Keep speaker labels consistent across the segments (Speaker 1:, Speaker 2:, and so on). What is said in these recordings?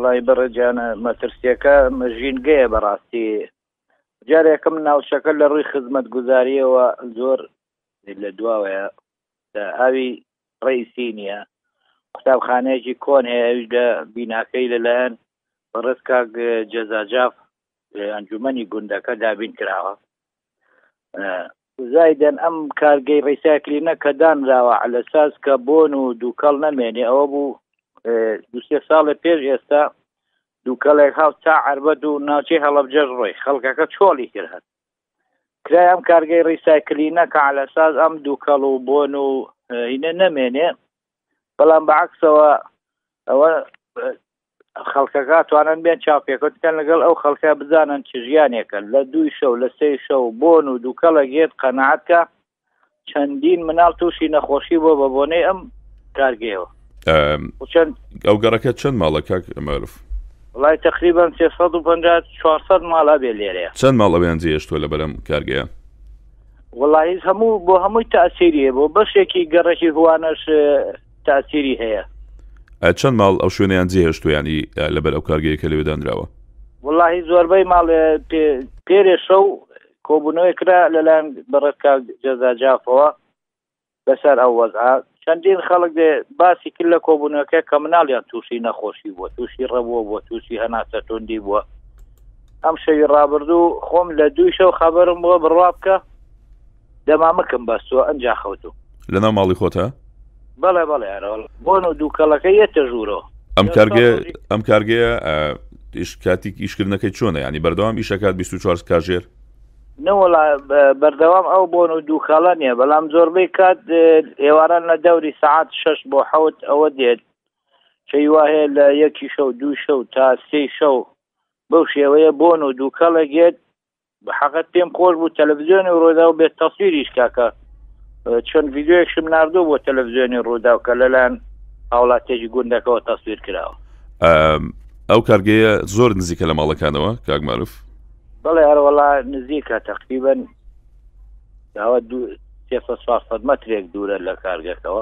Speaker 1: وڵی بەڕێجانە مەترسیەکە ژینگەیە بەڕاستی جارێکم ناوچەکە لە ڕووی خزمەت گوزاریەوە زۆر لە دواوەیە ئاوی ڕئیسی نییە قوتابخانەیەکی کۆن هەیە لە بیناکەی لەلایەن بەڕێز کاک جەزاجاف ئەنجومەنی گوندەکە دابین کراوە زایدەن ئەم کارگەی ڕیساکلینە کە دانراوە علەساس کە بۆن و دووکەڵ نەمێنێ ئەوە بوو دوسێ ساڵە پێش ئێستا دووکەڵێک هاو تا عربەت و ناوچەی هەڵەبجەش ڕۆی خەڵکەکە چۆڵی کرد کرای ئەم کارگەی ڕیساکلینە کە علەساس ئەم دووکەڵ و بۆن و هینە نەمێنێ بەڵام بەعکسەوە ئەوە خەڵکەکە توانن بێن چاپێکۆ بکەن لەگەڵ ئەو خەڵکە بزانن چ ژیانێکن لە 2 شەو لە 3 شەو بۆن و دووکەڵە گێت قەنەعەتکە چەندین مناڵ تووشی نەخۆشی بۆ بە بۆنەی ئەم کارگەیەوە
Speaker 2: ئەو گەڕەکە چەند ماڵە کاک معروف
Speaker 1: وڵای تقریبا 350 400 ماڵە بێ لێرەیە
Speaker 2: چەند ماڵە بێن جێشتووە لە بەرەم کارگەیە
Speaker 1: وڵی هەموو بۆ هەمووی تاسیریە بۆ بەشێکی گەڕێکی هوانەش تاسیری هەیە
Speaker 2: چەند ماڵ ئەو شوێنیان جێهێشتووە ینی لەبەر ئەو کارگەیەکە لەوێدانراوە
Speaker 1: وڵی زۆربەی ماڵ پێرێ شەو کۆبوونەوەی کرا لەلایەن بەڕێز کاک جەزاجافەوە بەسەر ئەو وەزعا چەندین خەڵک باسی کرد لە کۆبوونەکە کە مناڵیان تووشی نەخۆشی بووە تووشی ڕەبووە بۆ تووشی هەناسە توندی بووە ئەم شەوی ڕابردوو خۆم لە 2 شەو خەبەرم بووە بڕوا بکە دەمامەکەم بەستووە ئەنجا خەوتو
Speaker 2: لەناو ماڵی خۆتە
Speaker 1: بەڵێ بەڵێ بۆن و دووکەڵەکە یەتە ژوورەوە
Speaker 2: ئەم کارگەیە کاتێک ئیشکردنەکەی چۆنە ینی بەردەوام ئیشەکات 24 کاژێر
Speaker 1: نەوەڵا بەردەوام ئەو بۆن و دووکەڵە نیە بەڵام زۆربەی کات ئێواران لە دەوری سەعات 6 بۆ 7 ئەوە دێت شەی وایە لە 1 شەو 2 شەو تا 3 شەو بەو شێوەیە بۆن و دووکەڵە گێت بەحەقەت پێم خۆش بوو تەلەڤیزیۆنی ڕۆیدا و بێت تەسویریش کاکە چەند ڤیدیۆیەکشم ناردوو بۆ تەلەڤیزیۆنی ڕوودا و کە لەلایەن هاوڵاتیەکی گوندەکەەوە تەسویر کراوە
Speaker 2: ئەو کارگەیە زۆر نزیکە لە ماڵەکانەوە کاک معروف
Speaker 1: بەڵێ هەروەڵا نزیکە تقریبەن داوە 300 مەترێک دوورە لە کارگەکەەوە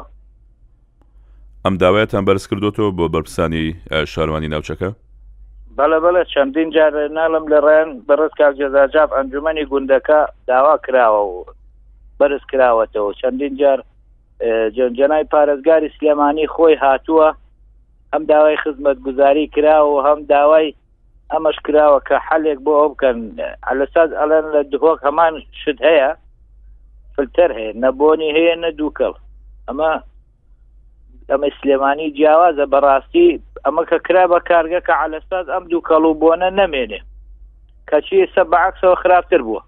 Speaker 2: ئەم داوایەتان بەرز کردوتەوە بۆ بەرپرسانی شارەوانی ناوچەکە
Speaker 1: بەڵێ چەندین جار ناڵم لە ڕێن بەڕێز کاک جەزاجاف ئەنجومەنی گوندەکە داوا کراوە و بەرز کراوەتەوە چەندین جار جەنای پارێزگاری سلێمانی خۆی هاتووە هەم داوای خزمەت گوزاری کراوە و هەم داوای ئەمەش کراوە کە حەلێک بۆ ئەو بکەن علەساس ئەلەن لە دهۆک هەمان شت هەیە فلتەر هەیە نەبۆنی هەیە نە دووکەڵ ئەمە سلێمانی جیاوازە بەڕاستی ئەمە کە کرا بە کارگە کە علەساس ئەم دووکەڵ و بۆنە نەمێنێ کەچی ئێستا بەعکسەوە خراپتر بووە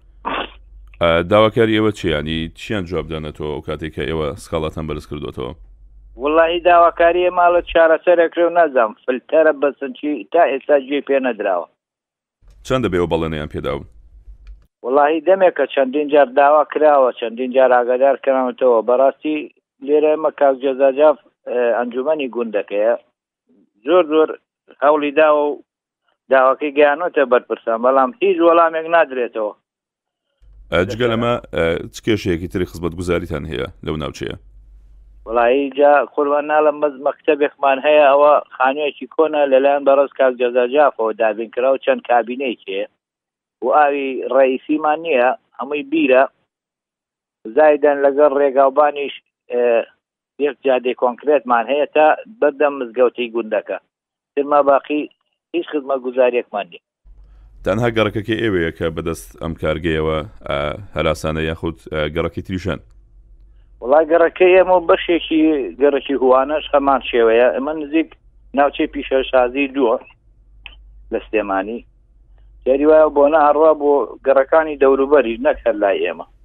Speaker 2: داواکاری ئێوە چیانی چیان جواب دەنێتەوە ئەو کاتێک کە ئێوە سکاڵاتان بەرز کردوێتەوە
Speaker 1: وڵی داواکاریە ماڵە چارەسەرێکرێ و نەزانم فلتەرە بەسنچی تا ئێستا گوێ پێ نەدراوە
Speaker 2: چەندە بێەوە بەڵێنیان پێداون
Speaker 1: وڵی دەمێکە چەندین جار داوا کراوە چەندین جار ئاگادار کراوەتەوە بەڕاستی لێرە ئێمە کاک جەزاجاف ئەنجومەنی گوندەکەیە زۆر هەوڵی داوە و داواکەی گەیانۆتە بەرپرسان بەڵام هیچ وەڵامێک نادرێتەوە
Speaker 2: جگە لەمە چ کێشەیەکی تری خزمەت گوزاریتان هەیە لەو ناوچەیە
Speaker 1: وڵی جا قوربان ناڵم مەکتەبێکمان هەیە ئەوە خانوویەکی کۆنە لەلایەن بەڕێز کاک جەزاجافەوە دابینکرا و چەند کابینەیەکێ و ئاوی ڕئیسیمان نییە هەمووی بیرە زایدەن لەگەڵ ڕێگاوبانیش یەک جادەی کۆنکرێتمان هەیە تا بەردەم مزگەوتی گوندەکە ترما باقی هیچ خزمەت گوزاریەکمان نیە
Speaker 2: تەنها گەڕەکەکە ئێوەیە کە بەدەست ئەم کارگەیەوە هەراسانە یاخود گەڕەکی تریشان
Speaker 1: وڵای گەڕەکەی ئێمە بەشێکی گەڕێکی هوانەش هەمان شێوەیە ئەمە نزیک ناوچەی پیشەشازی دووە لە سلێمانی جاری وایە بۆ نە هەڕوا بۆ گەڕەکانی دەوروبەری نەک هەر لای ئێمە